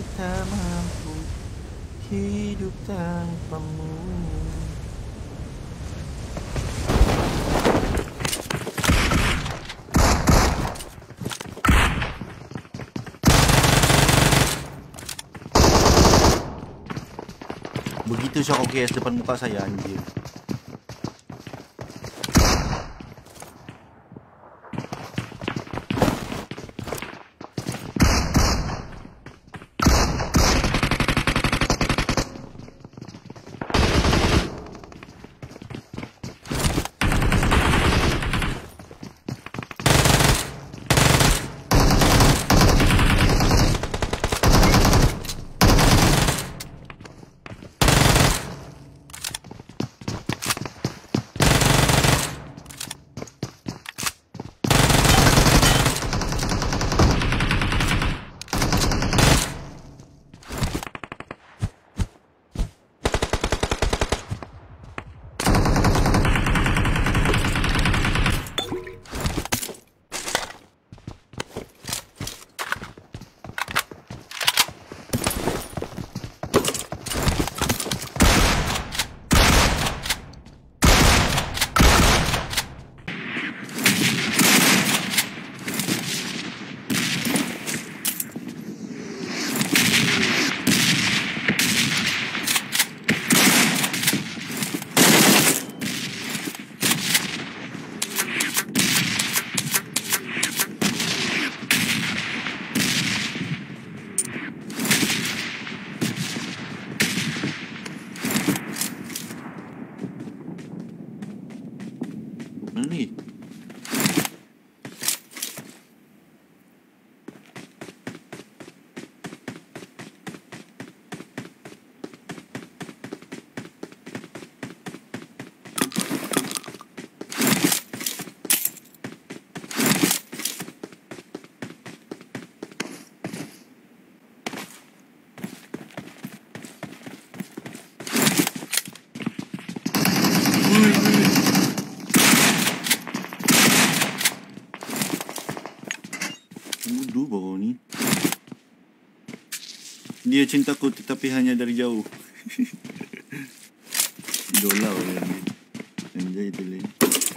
tak mampu hidup tanpamu. Begitu shock OKS depan muka saya, anjir. Ni bau ni. Dia cintaku tetapi hanya dari jauh. Idola orang ni. Anjay tu lain.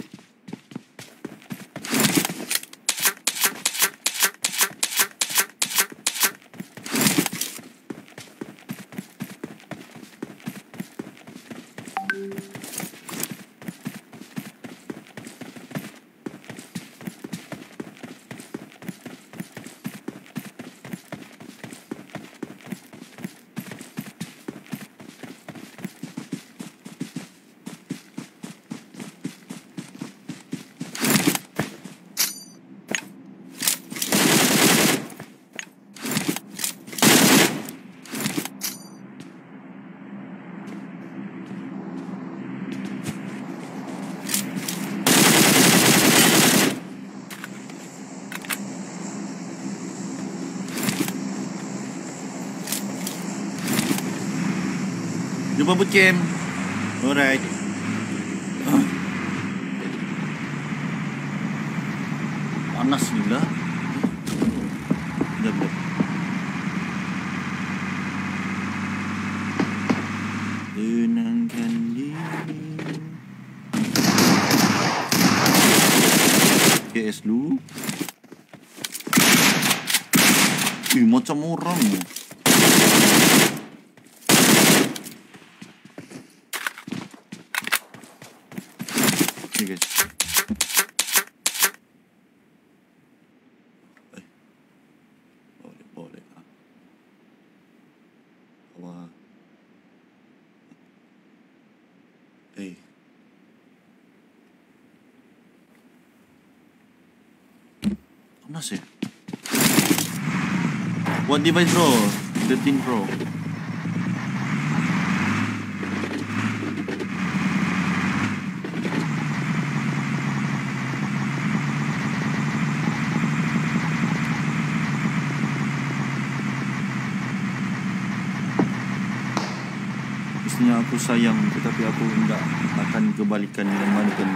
Jumpa Bootcamp. Alright. Panas gila. Jom. Tenangkan diri. KS dulu. Macam orang. Okay guys. Boleh. Wah. Panas ya? What device bro? 13 Pro. Mestinya aku sayang, tetapi aku tidak akan kebalikan yang mana kan.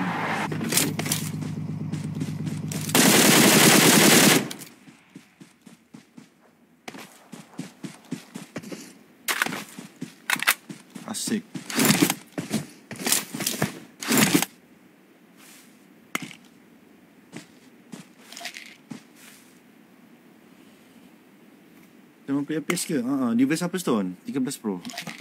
Asik. Tengok FPS ke? Device apa Stone? 13 Pro.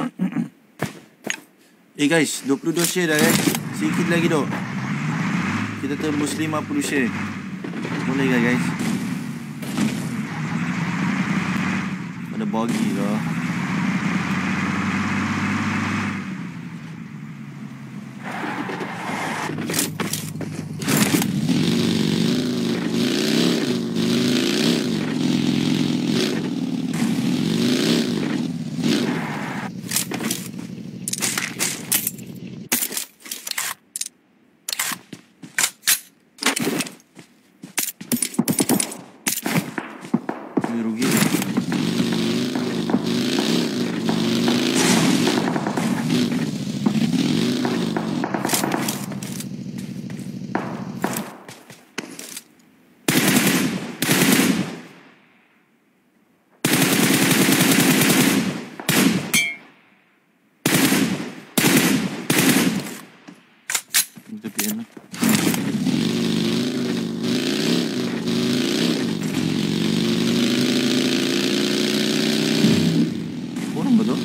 Guys, 22 share dah guys. Sikit lagi dok. Kita tembus 50 share. Boleh guys? Ada bagi lah. Rugi. Tepian lah. Orang betul?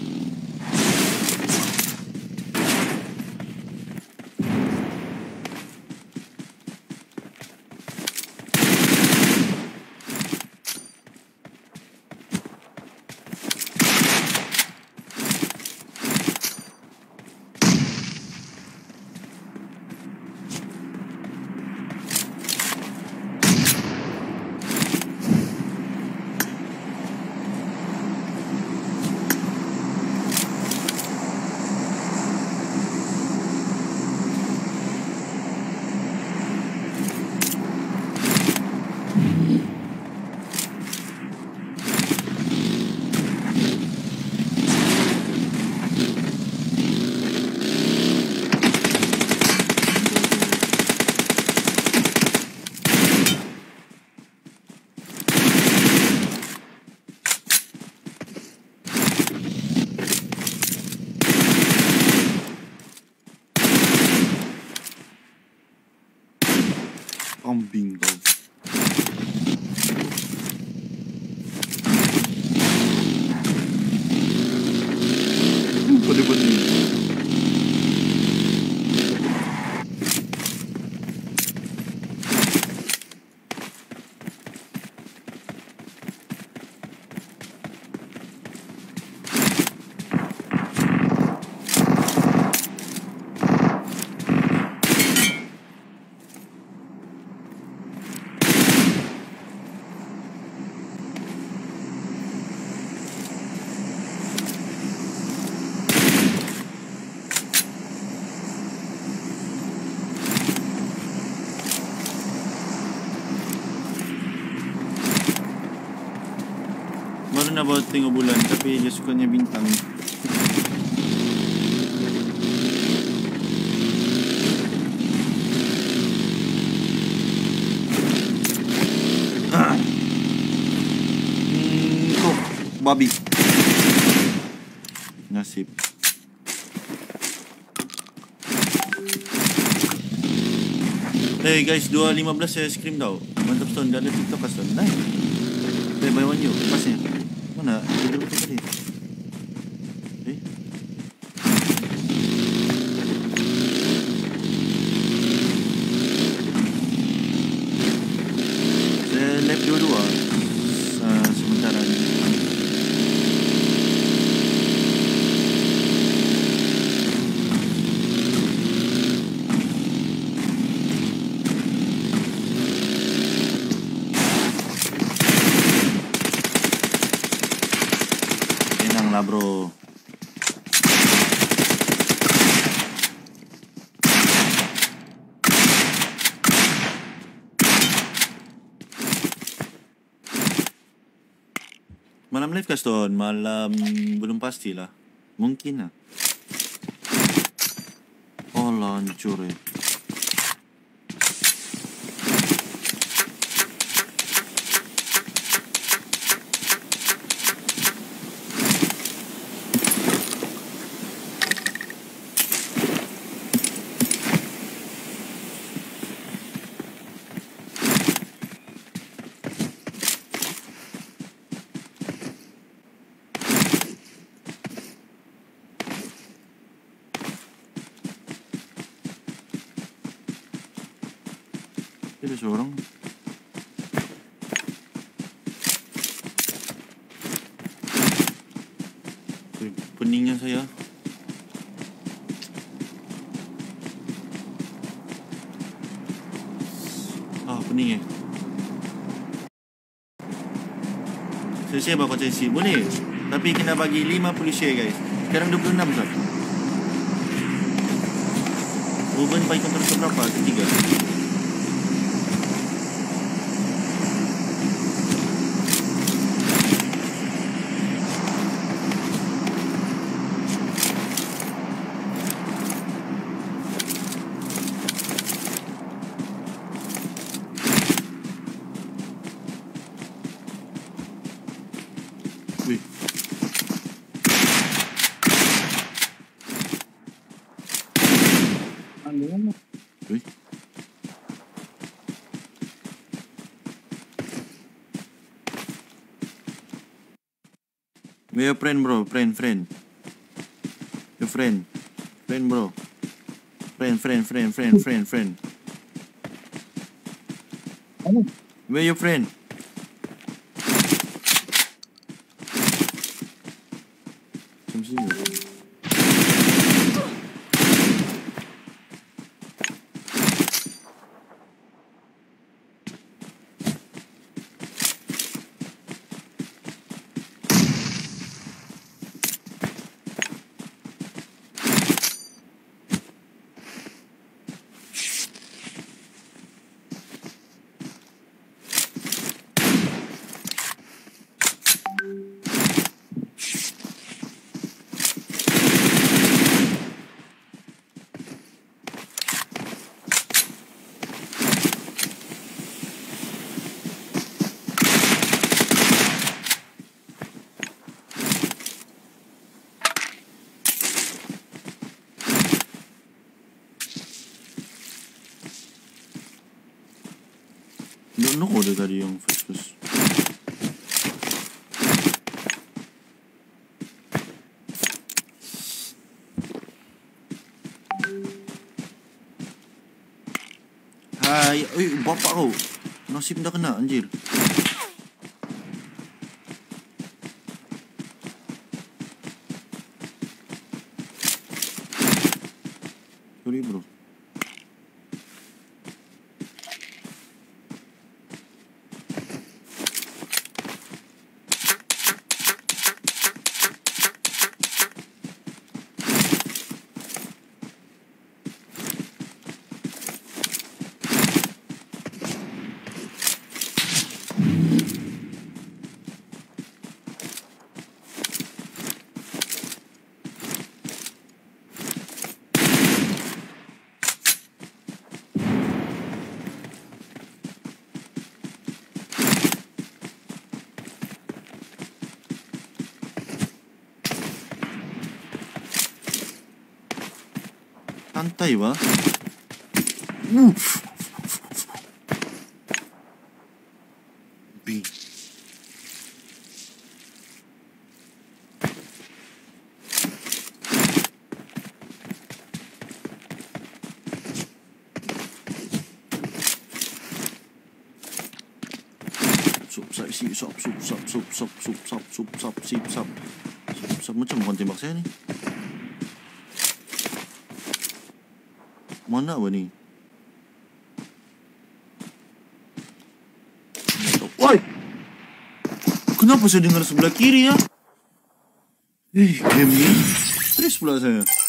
Kambing kau. Pada-pada ni. Baru nak bawa tengok bulan tapi dia sukanya bintang. Oh, babi. Nasib. Hey guys, 2.15 saya es krim tau. Mantap Stone, dah ada TikTok kan Stone? Nice. Hey, buy one you, pasnya. Mana? Dia betul tadi. Saya left dua-dua sementara ni. Lah bro. Malam live kah Stone? Malam belum pastilah. Mungkin lah. Oh lancur eh. ada seorang. Peningnya saya. Pening saya bakal konsensi. Boleh. Tapi kena bagi 50 share guys. Sekarang 26 Ustaz. Ruben bagi kontrol berapa? Ketiga. Wih. Wih. Where your friend bro? Friend. Your friend. Friend bro. Friend. Where your friend? Macam sini. Don't know dia tadi yang first. Hai, bapak kau. Nasib dah kena anjir. Sorry bro. Santai ba? B. Sup macam orang tembak saya ni. Mana apa ni? Woi! Kenapa saya dengar sebelah kiri ya? Game ni. Stress pula saya.